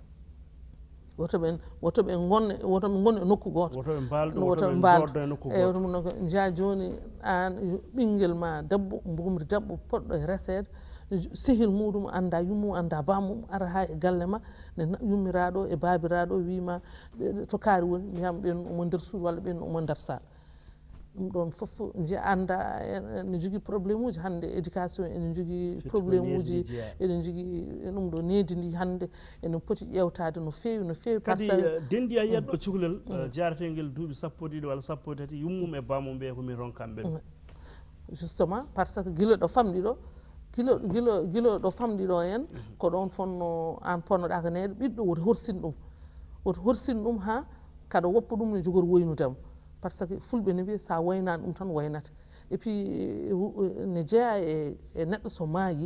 S2: woto ɓen woto ɓe gon woto ɓe gon e nokku goto woto ɓe mbaldo e woto ɗum noon jeeya joni an ɓinguel ma debbo mbumri debbo poɗɗo e resede sehil muɗum anda yummum anda bamum ara ha e galle ma ne yummiraɗo e babiraɗo wima to kaari woni mbiyama ɓen omo nder suudu walla ɓen omo nder salle ɗum ɗon foof jeeya anda ene jogui probléme uji hande éducation ene jogui probléme uji eɗen jogui ɗum ɗo needi ndi hande ene poti ƴewtade no fewi no fewi
S1: kadi dendi a yiyat ɗo cukalel jarateguel duuɓi sappo ɗiɗi walla sappo tati yummum e bamum ɓe komin ronkamɓe ɓe
S2: justement par ce que guila ɗo famɗi ɗo guila guila guila ɗo famɗi ɗo hen ko ɗon fonno an ponnoɗa ko neɗɗo ɓiɗɗo woto horsin ɗum woto horsin ɗum ha kada woppa ɗum ne jogori woynudemo par ce que fulɓe ne mbiya sa waynani ɗum tan waynata et puis ne jeeya e e neɗɗo so maayi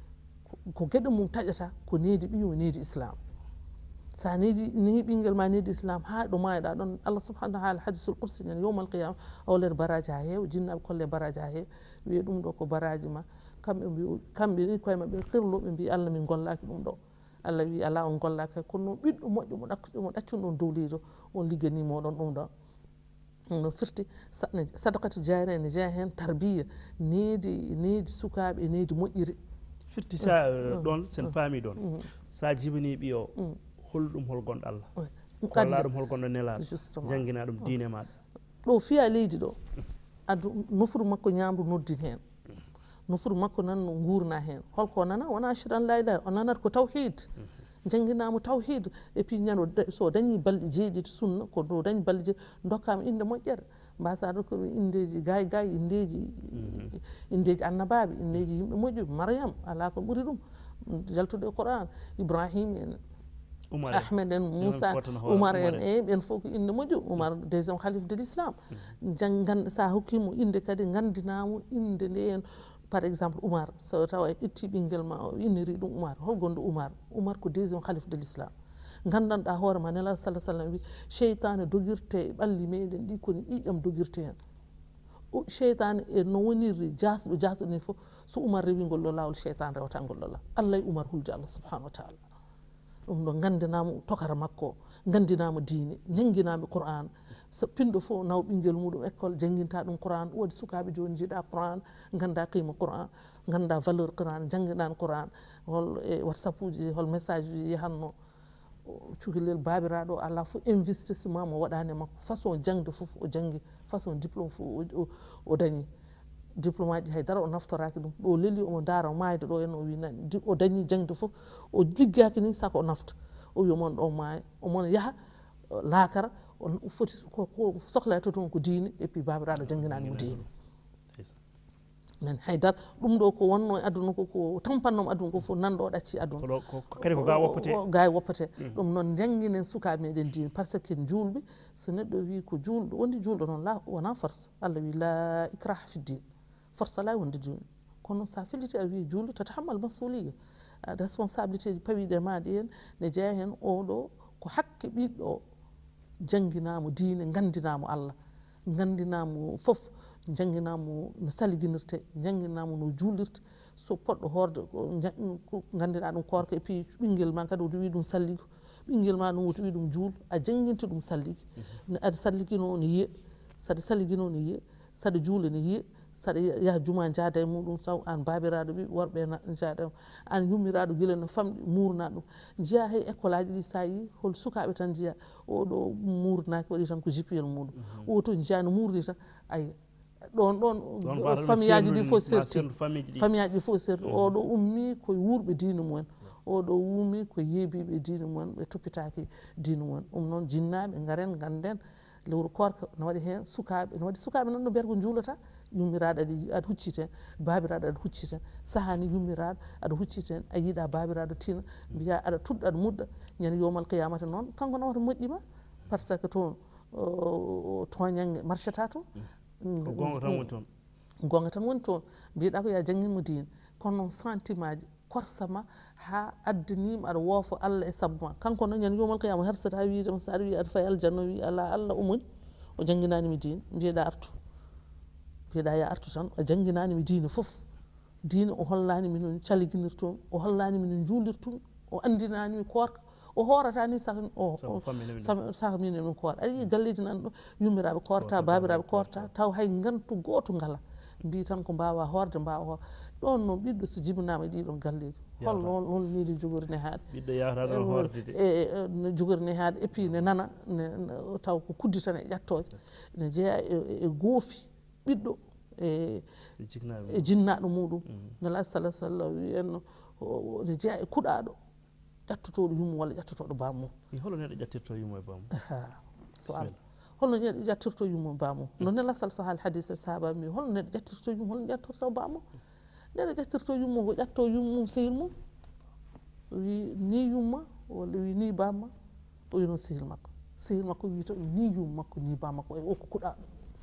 S2: ko gueɗe mum taƴata ko needi ɓiyum needi islam sa needi nehi ɓinguel ma needi islam ha ɗo mayiɗa ɗon Allah subhanahu wa taala hadisul qudsi nen yawmal qiyama awlere baraji ha heewa jinnaɓe kolle baraji ha heewa wiye ɗum ɗo ko baraji ma kamɓe mbi kamɓe ni koye mabɓe qirloɓe mbi Allah min gollaki ɗum ɗo Allah wi ala on gollaki kono noon ɓiɗɗo moƴƴo mo ɗakkuɗo mo ɗaccuno ɗon dow leydi o on ligganimoɗon ɗum ɗo ɗum no firti sadakatu jariya ene jeeya hen tarbiya needi needi sukaɓe e needi moƴƴiri
S1: firti sa ɗon sen paami ɗon sa jibini ɓiyo holɗum hol gonɗo Allah kolla ɗum hol gonɗo nelaɗo jangguina ɗum diine maɗa
S2: ɗo fiya leydi ɗo adu nofuru makko ñamru noddin hen nofuru makko nan no gurna hen holko nana wona ashhadu an la ilaha o nanata ko tawhid jangguinamo tawhid et puis ñano so dañi balɗe jeeɗiɗi sunna ko do dañi balɗe jeeɗiɗi dokkama inde moƴƴere mbasa dokka indeji gay gay indeji indeji annabaɓe indeji yimɓe moƴƴuɓe Mariame ala ko ɓuuri ɗum jaltude e Qur'an Ibrahima en Ahmed en Moussa Oumar en e ɓen fof ko inde moƴƴu Oumar deuxiéme khalife de l'islam jangan sa hokkimo inde kadi gandinamo inde nde en par exemple Oumar so tawa itti ɓinguel ma o inniri ɗum Oumar hol gonɗo Oumar Oumar ko deuxiéme khalife de l'islam gandanɗa hoorema nelaɗo sallah sallam wi cheytane doguirte e ɓalli meɗen ɗi koni ƴiƴam doguirte hen cheytane e no woniri jasɗo jasɗo ni foof so Oumar rewi ngol ɗo lawol cheytane rewata ngol ɗo lawol Allah e Oumar hulde Allah subhanahu wa taala ɗum ɗo gandinamo tokara makko gandinamo diine jangguinamo Qur'an so pinɗo fof naw ɓinguel muɗum école jangguinta ɗum Qur'an woodi sukaɓe joni jiiɗa Qur'an ganda qima Qur'an ganda valeur Qur'an jangguinani Qur'an hol e WhatsApp uji hol message uji yahanno cukalel babiraɗo ala fof investissement mo waɗani makko façon jangde fof o jangi façon diplôme fof o dañi diplôme aji haydara o naftoraki ɗum ɗo leeli omo daara mayde ɗo en o wi nani o dañi jangde fof o liggaki ni saka o nafta o wi omon ɗo maaya omon yaaha laakara o foti ko sohlata toon ko diine et puis babiraɗo jangguinani mo diine nani haydara ɗum ɗo ko wonno e aduna ko ko tampannoma aduna ko fof nanɗo ɗacci aduna
S1: kadi ko ga woppete
S2: ga e woppete ɗum noon jangginen sukaɓe meɗen diine par ce que en julɓe so neɗɗo wi ko julɗo wondi julɗo noon la wona force Allah wi la ikraha fi din force ala wonde diine kono sa filliti a wi julɗo tatahammal masuliya responsabilité ji pawiɗe ma ɗi hen ne jeeya hen oɗo ko hakke ɓiɗɗo jangguinamo diine gandinamo Allah gandinamo foof jangguinamo no saliguinirte jangguinamo no juulirte so poɗɗo horde ko gandina ɗum korka et puis ɓinguel ma kadi oto wi ɗum salligo ɓinguel ma ɗum woto wi ɗum juul a jangguinta ɗum salligi aɗa salliguino no yiiya saɗa salliguino no yiiya saɗa juula no yiiya saɗa yaha juma jaada e muɗum taw an babiraɗo ɓiɓe worɓe jaada an yummiraɗo guila no famɗi murna ɗum jeeya hay école aji ɗi sa yi hol sukaɓe tan jeeya oɗo murnaki waɗi tan ko jipiyel muɗum o to jeeya no murni tan ayi ɗon ɗon famille aji ɗi fof serti famille aji ɗi fof serti oɗo ummi koye wurɓe diine mumen oɗo ummi ko yeebiɓe diine mumen ɓe toppitaki diine mumen ɗum noon jinnaɓe garen ganden lewru korka ne waɗi hen sukaɓe ne waɗi sukaɓe noon no mbiyata ko juulata yummiraɗo aɗa aɗa huccite hen babiraɗo aɗa huccite hen sahani yummiraɗo aɗa huccite hen a yiiɗa babiraɗo tina mbiya aɗa tuɗɗa aɗa muɗɗa ñande yomal qiyamata noon kanko nawata moƴƴima par ce que toon toñangge marchata toon
S1: gonga tan woni toon
S2: gonga tan woni toon mbiɗa ko ya jangguinmo diine kono noon sentiment ji korsama ha addanima aɗa woofo Allah e sabbu ma kanko noon ñande yomal qiyama hersata wiidema sa aɗa wi aɗa fayi aljanna wi ala Allah omoni o jangguinanimi diine mbiyeɗa artu mbiyeɗa ya artu tan o jangguinanimi diine foof diine o hollanimi no caliguinirtomi o hollanimi no juulirtumi o andinanimi korka o horata ni saka o saka minen min koora ayi galleji nan ɗo yummiraɓe korta babiraɓe korta taw hay gantu goto ngala mbi tan ko mbawa horde mbawa horde ɗon noon ɓiɗɗo so jibinama e ɗiɗon galleji hol hol niidi jogorni haade
S1: ɓiɗɗo yahata ɗon hordede
S2: e no jogorni haade et puis ne nana taw ko kuddi tan e ƴattoje ne jeeya e goofi ɓiɗɗo e e jinnaɗo muɗum nelaɗo salah sallam wi en ne jeeya e kuɗaɗo ƴattotoɗo yummu walla ƴattotoɗo bammum
S1: holo neɗɗo ƴattirto yummu e bammum
S2: so Allah holno neɗɗo ƴattirto yummu e bammum no nela sal so haali hadis e sahaba mbi holno neɗɗo ƴattirto yummu holno ƴattorto bammum neɗɗo ƴattirto yummu ko ƴatto yummum sehil mum wi ni yumma walla wi ni bamma o wi noon sehil makko sehil makko wi to ni yumma makko ni bamma makko o ko kuɗaɗo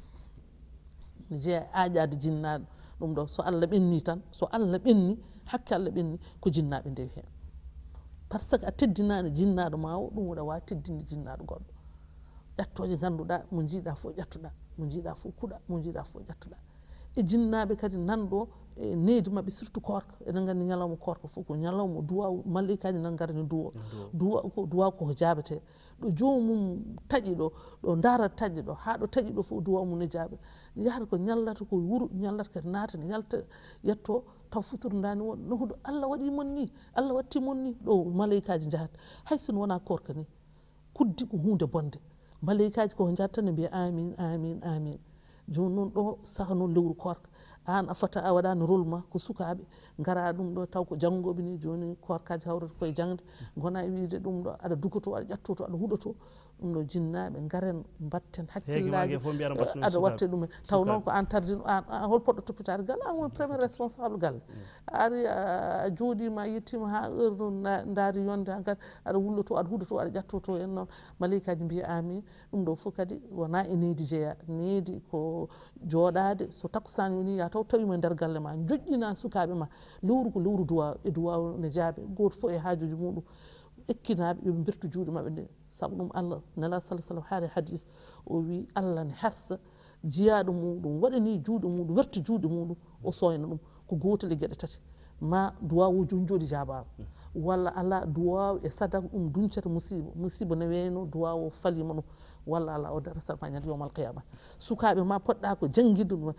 S2: ne jeeya aƴade jinnaɗo ɗum ɗo so Allah ɓenni tan so Allah ɓenni hakke Allah ɓenni ko jinnaɓe ndewi hen par ce que a teddinani jinnaɗo ma o ɗum waɗa wawi teddinde jinnaɗo goɗɗo ƴattoje ganduɗa mo jiiɗa fof ƴattuɗa mo jiiɗa fof kuuɗa mo jiiɗa fof ƴattuɗa e jinnaɓe kadi nanɗo e neydi mabɓe surtout korka eɗen gandi ñalawma korka fof ko ñalawma duwaw malikaji nan gara ne duwo duwa ko duwaw koko jabete ɗo jomum taaƴi ɗo ɗo darata taƴƴe ɗo ha ɗo taaƴi ɗo fof duwaw mum ne jaaɓe yahata ko ñallata ko wuuro ñallata kadi naata ne yalta yetto taw futurdani won no huɗo Allah waɗi mon ni Allah watti mon ni ɗo malaikaji jahata hay sono wona korka ni kuddi ko hunde bonde malaikaji koko jatta ne mbiya amin amin amin joni noon ɗo saaha noon lewru korka an a fota a waɗano rôle ma ko sukaɓe gara ɗum ɗo taw ko janggoɓe ni joni korkaji hawrata koye jangde gona e wiide ɗum ɗo aɗa dugoto aɗa ƴattoto aɗa huɗoto ɗum ɗo jinnaɓe garen batten hakkillaji aɗa watte ɗumen taw noon ko an tardino an hol poɗɗo toppitade galle an woni premier responsable galle ari a jooɗima a yettima ha heure ɗo daari yonde han kadi aɗa wulloto aɗa huɗoto aɗa ƴattoto en noon malaikaji mbiya amin ɗum ɗo foof kadi wona e neydi jeeya neydi ko jooɗade so takkusan yoni ya taw tawima nder galle ma joƴƴina sukaɓe ma lewru ko lewru duwaw e duwaw ne jaabe goto foof e haajuji muɗum ekkinaɓe yoɓe bertu juuɗe mabɓe nde saabu ɗum Allah nela salah sallam haali hadis o wi Allah ne hersa jiyaɗo muɗum waɗani juuɗe muɗum wertu juuɗe muɗum o soyna ɗum ko gotel e gueɗe tati ma duwaw joni jooɗi jabama walla ala duwaw e sadak ɗum duncata musiba musiba ne wayno duwaw o falima ɗum walla ala o darasat ma ñande yowmal qiyama sukaɓe ma poɗɗa ko jangguide ɗum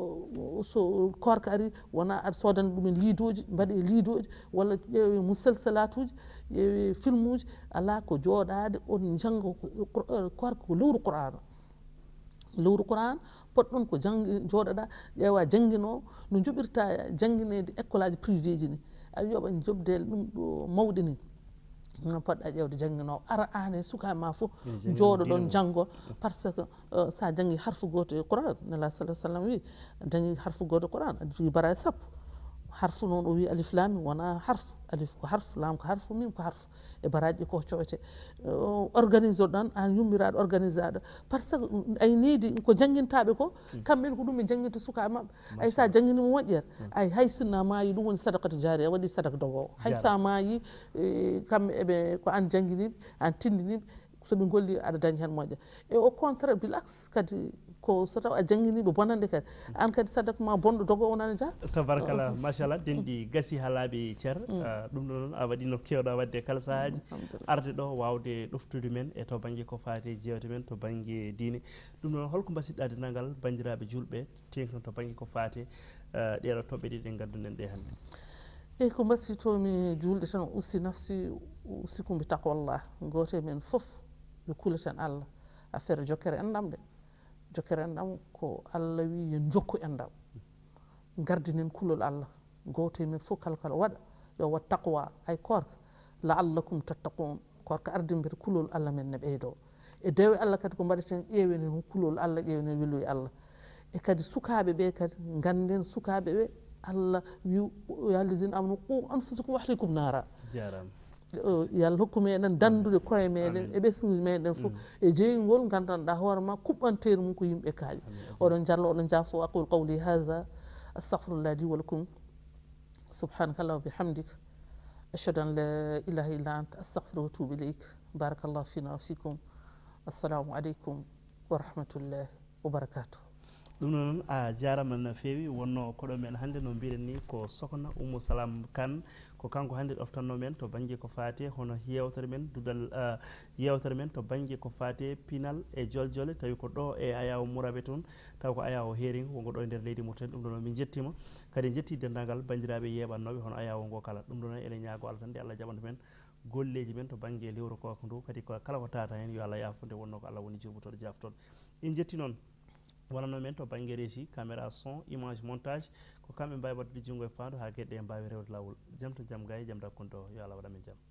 S2: so korka ari wona aɗa sodana ɗumen liidoji mbaɗe liidoji walla ƴeewe musalsalatuji ƴeewe film uji ala ko jooɗade on janggo korka ko lewru qur'an lewru qur'an poɗɗon ko janggi jooɗoɗa ƴeewa jangguinowo no joɓirta jangguinede école aji privé ji ni aɗa yoɓa jobdele ɗum ɗo mawɗi ni no poɗɗa ƴewde jangguinowo ara an e sukaɓe ma fof jooɗo ɗon janggo par ce que sa janggi harfu goto e qur'an nela salah sallam wi janggi harfu goto e qur'an aɗa jogui bara sappo harfu noon o wi alif lam wona harfu alif ko harfu lam ko harfu mim ko harfu e baraji ɗi ko coyte organise oɗon an yummiraɗo organise aɗo par ce que ay needi ko jangguintaɓe ko kamɓen ko ɗum ɓe jangguinta sukaɓe mabɓe ay sa jangguinimo moƴƴere ay hay sinna maayi ɗum woni sadakatu jari a waɗi sadaka dogowo hay sa maayi kamɓe eɓe ko an jangguiniɓe an tindiniɓe soɓe golli aɗa dañi hen moƴƴere et au contraire bilax kadi ko so taw a jangguiniɓe bonande kadi an kadi sadaka ma bonɗo dogowo nana ja
S1: tabarakallah machallah denɗi gaasi ha laaɓi ceer ɗum ɗo noon a waɗi no kewɗa wadde kala sahaji arde ɗo wawde ɗoftude men e to banggue ko fati jewte men to banggue diine ɗum noon holko mbasiɗɗa dendagal bandiraɓe julɓe tengti to banggue ko fati ɗeɗo toɓɓe ɗiɗi ɗe ganduɗen ɗe hannde
S2: eyyi ko mbasitomi julde tan usti nafsi usikum bi taqwallah goto men foof yo kulaten Allah affaire jokkere enɗam de jokkere enɗam ko Allah wi yen jokku enɗam gardinen kulol Allah goto men fof kala kala waɗa yo wat taqwa ay korka la'allakum tattaqun korka ardembere kulol Allah men ne ɓeydo e dewe Allah kadi ko mbaɗeten ƴeewenen kulol Allah ƴeewenen weluye Allah e kadi sukaɓe ɓe kadi ganden sukaɓe ɓe Allah wi ya allazina amanu qu anfusakum wa ahlikum nara
S1: jarama
S2: yo Allah hokku meɗen dandude koye meɗen e ɓesguji meɗen fof e jeeyingol gandanɗa hoore ma kuɓɓantere mum ko yimɓe kaaƴi oɗon jalla oɗon jaafo aqul qawli hadha astaghfirullah li wa lakum subhanaka allah wa bihamdika ashhadu an la ilaha illa anta astaghfiruka wa atubu ilayk barakallahu fina wa fikum assalamu aleykum wa rahmatullahi wa barakatuh
S1: ɗum noon a jarama no fewi wonno koɗo men hannde no mbiɗen ni ko Sokhna Oumou Salam Kane ko kanko hannde ɗoftanno men to banggue ko fate hono yewtere men dudal yewtere men to banggue ko fate pinal e joljole tawi ko ɗo e Ayaw Mourabe toon taw ko Ayaw Heering wongo ɗo e nder leydi Mauritanie ɗum ɗo noon min jettima kadi jetti dendagal bandiraɓe yeɓannoɓe hono Ayaw ngo kala ɗum ɗo noon eɗen ñaago Allah tan nde Allah jaɓanta men golleji men to banggue lewru koko ndu kadi ko kala ko tata hen yo Allah yafude wonno ko Allah woni jurbutoɗo jaftoɗo in jetti noon wonano men to banggue régie caméra son image montage ko kamɓe mbawi waddude junggo e fandu ha gueɗe ɗe mbawi rewde lawol jaam to jaam gaye jaam dakkude o yo Allah waɗamen jaam